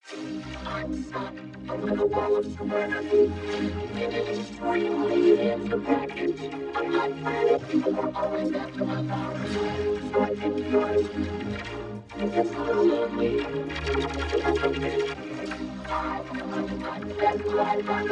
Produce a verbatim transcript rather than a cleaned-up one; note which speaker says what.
Speaker 1: I'm stuck over the wall of serenity. In an extremely handsome package. I'm not glad people are always after my powers. So I take yours. It's just a little lonely. That's okay. That's why I'm